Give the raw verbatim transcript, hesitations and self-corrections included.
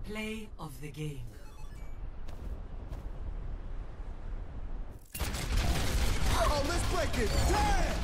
Play of the game. Oh, let's break it. Damn!